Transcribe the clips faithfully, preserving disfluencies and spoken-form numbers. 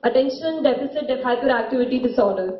Attention Deficit Hyperactivity Disorder.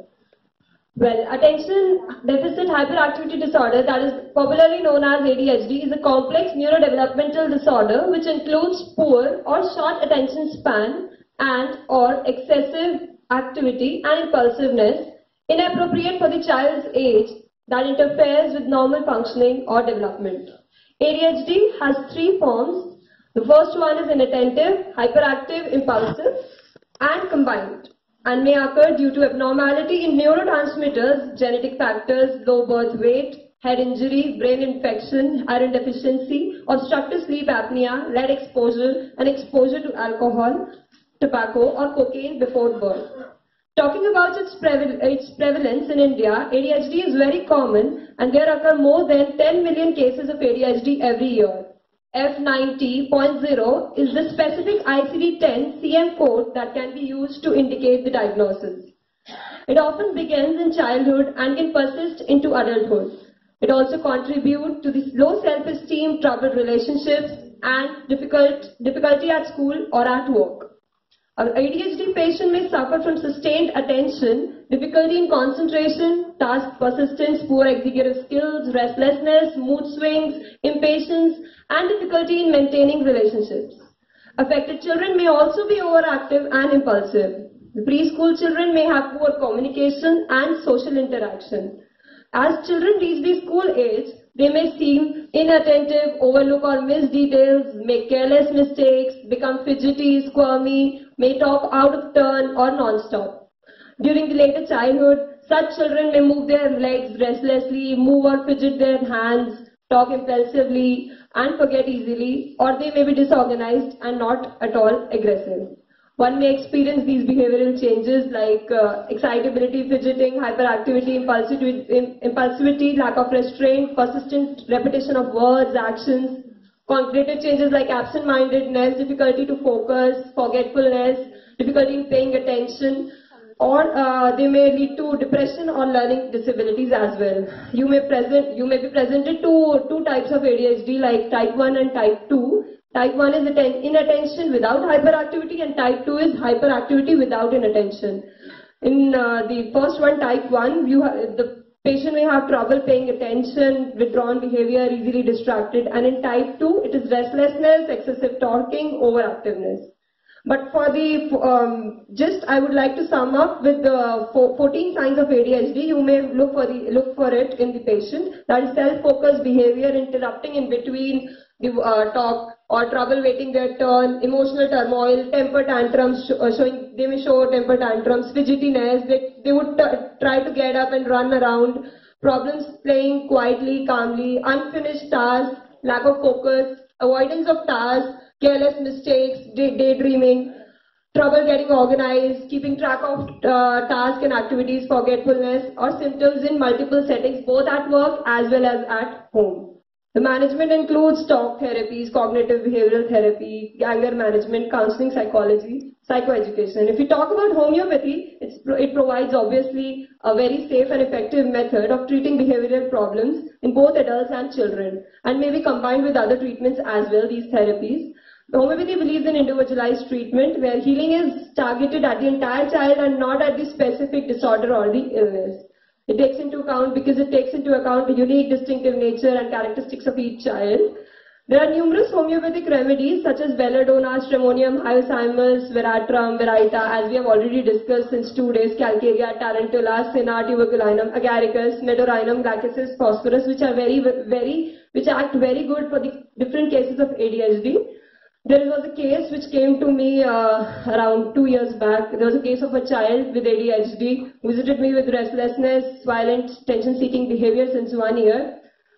Well, Attention Deficit Hyperactivity Disorder, that is popularly known as A D H D, is a complex neurodevelopmental disorder which includes poor or short attention span and or excessive activity and impulsiveness inappropriate for the child's age that interferes with normal functioning or development. A D H D has three forms. The first one is inattentive, hyperactive, impulsive, and combined, and may occur due to abnormality in neurotransmitters, genetic factors, low birth weight, head injury, brain infection, iron deficiency, obstructive sleep apnea, lead exposure, and exposure to alcohol, tobacco, or cocaine before birth. Talking about its, preval its prevalence in India, A D H D is very common, and there occur more than ten million cases of A D H D every year. F ninety point zero is the specific I C D ten C M code that can be used to indicate the diagnosis. It often begins in childhood and can persist into adulthood. It also contributes to the low self-esteem, troubled relationships, and difficult, difficulty at school or at work. An A D H D patient may suffer from sustained attention, difficulty in concentration, task persistence, poor executive skills, restlessness, mood swings, impatience, and difficulty in maintaining relationships. Affected children may also be overactive and impulsive. The preschool children may have poor communication and social interaction. As children reach the school age, they may seem inattentive, overlook or miss details, make careless mistakes, become fidgety, squirmy, may talk out of turn or non-stop. During the later childhood, such children may move their legs restlessly, move or fidget their hands, talk impulsively and forget easily, or they may be disorganized and not at all aggressive. One may experience these behavioral changes like uh, excitability, fidgeting, hyperactivity, impulsivity, impulsivity, lack of restraint, persistent repetition of words, actions, cognitive changes like absent-mindedness, difficulty to focus, forgetfulness, difficulty in paying attention, or uh, they may lead to depression or learning disabilities as well. You may, present, you may be presented to two types of A D H D like type one and type two. Type one is inattention without hyperactivity and type two is hyperactivity without inattention. In uh, the first one, type one, you the patient may have trouble paying attention, withdrawn behavior, easily distracted, and in type two, it is restlessness, excessive talking, overactiveness. But for the, um, just I would like to sum up with the fourteen signs of A D H D. You may look for, the, look for it in the patient. That is self-focused behavior, interrupting in between the uh, talk, or trouble waiting their turn, emotional turmoil, temper tantrums, sh uh, showing, they may show temper tantrums, fidgetiness, they, they would try to get up and run around, problems playing quietly, calmly, unfinished tasks, lack of focus, avoidance of tasks, careless mistakes, day daydreaming, trouble getting organized, keeping track of uh, tasks and activities, forgetfulness, or symptoms in multiple settings, both at work as well as at home. The management includes talk therapies, cognitive behavioral therapy, anger management, counseling, psychology, psychoeducation. If we talk about homeopathy, it's, it provides obviously a very safe and effective method of treating behavioral problems in both adults and children, and may be combined with other treatments as well, these therapies. The homeopathy believes in individualized treatment where healing is targeted at the entire child and not at the specific disorder or the illness. It takes into account, because it takes into account the unique distinctive nature and characteristics of each child. There are numerous homeopathic remedies such as belladonna, stramonium, hyoscyamus, veratrum, verita, as we have already discussed since two days, calcarea, tarantula, senna, tuberculinum, agaricus, medorinum, lachesis, phosphorus, which are very, very, which act very good for the different cases of A D H D. There was a case which came to me uh, around two years back. There was a case of a child with A D H D who visited me with restlessness, violent, tension-seeking behavior since one year.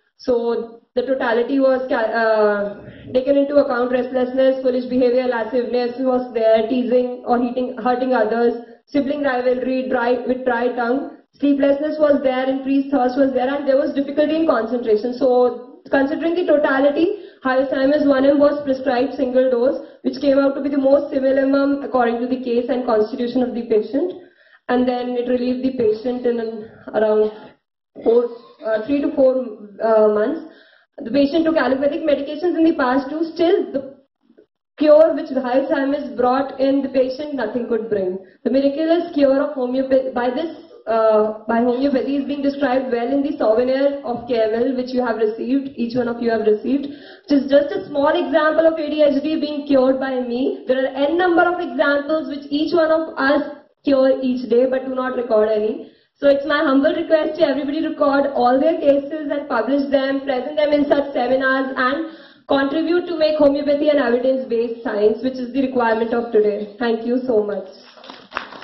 So the totality was uh, taken into account. Restlessness, foolish behavior, lasciveness was there, teasing or hitting, hurting others, sibling rivalry, dry, with dry tongue. Sleeplessness was there, increased thirst was there, and there was difficulty in concentration. So considering the totality, hyoscyamus one M was prescribed single dose, which came out to be the most minimum according to the case and constitution of the patient. And then it relieved the patient in an, around four, uh, three to four uh, months. The patient took allopathic medications in the past too. Still, the cure which Alzheimer's brought in the patient, nothing could bring. The miraculous cure of homeopathy, by this, uh, by homeopathy is being described well in the souvenir of K M L which you have received, each one of you have received, which is just a small example of A D H D being cured by me. There are n number of examples which each one of us cure each day but do not record any. So it's my humble request to everybody record all their cases and publish them, present them in such seminars and contribute to make homeopathy an evidence-based science, which is the requirement of today. Thank you so much.